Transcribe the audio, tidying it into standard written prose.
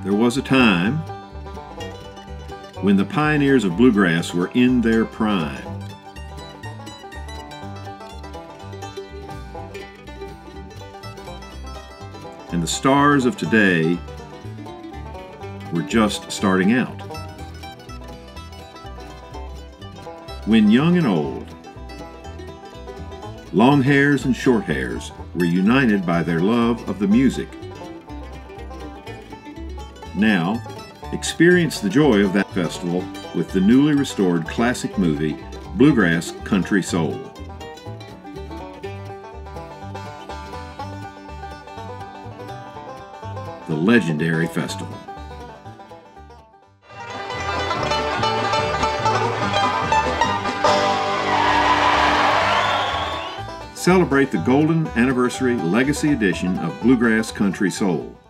There was a time when the pioneers of bluegrass were in their prime. And the stars of today were just starting out. When young and old, long hairs and short hairs were united by their love of the music. Now, experience the joy of that festival with the newly restored classic movie, Bluegrass Country Soul. The legendary festival. Celebrate the Golden Anniversary Legacy Edition of Bluegrass Country Soul.